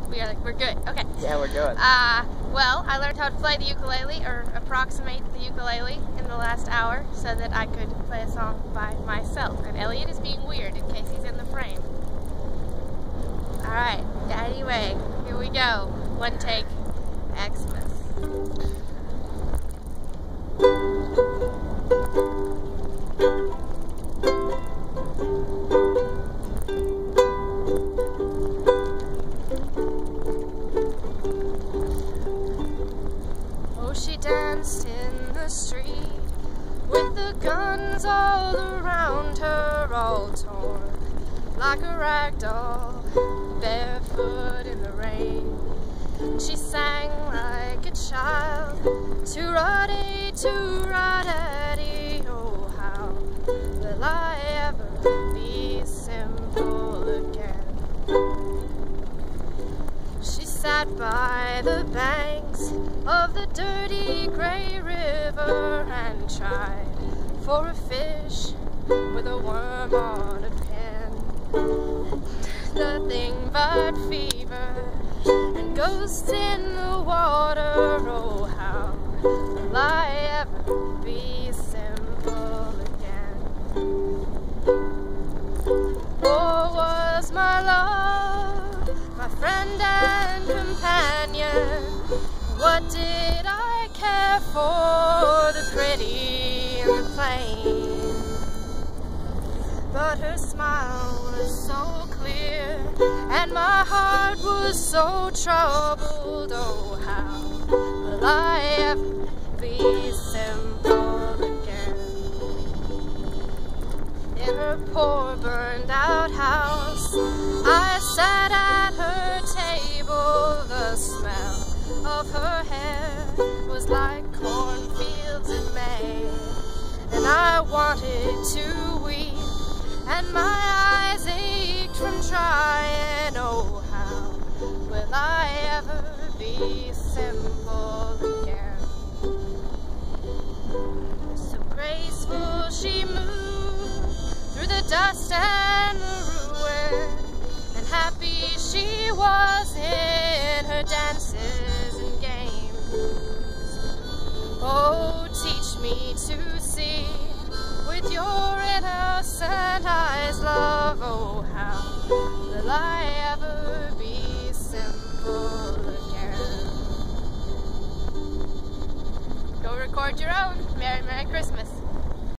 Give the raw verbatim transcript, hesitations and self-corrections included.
we are we're good. Okay. Yeah, we're good. Uh, well, I learned how to play the ukulele, or approximate the ukulele, in the last hour so that I could play a song by myself. And Elliot is being weird in case he's in the frame. Alright, Daddy Way, here we go. One take, Xmas. Oh, she danced in the street with the guns all around her, all torn like a rag doll, barefoot in the rain. She sang like a child, to-ra-dee, to-ra-daddy. Oh, how will I ever be simple again? She sat by the banks of the dirty gray river and tried for a fish with a worm on a pin. Nothing but fever and ghosts in the water. Oh, how will I ever be simple again? Oh, was my love my friend and companion? What did I care for the pretty and the plain? But her smile was so clear, and my heart was so troubled. Oh, how will I ever be simple again? In her poor burned out house, I sat at her table. The smell of her hair was like cornfields in May, and I wanted to weep, and my eyes ached from trying. Oh, how will I ever be simple again? So graceful she moved through the dust and the ruin, and happy she was in her dances and games. Oh, teach me to see with your innocent eyes, love. Oh, how will I ever be simple again? Go record your own. Merry, Merry Christmas.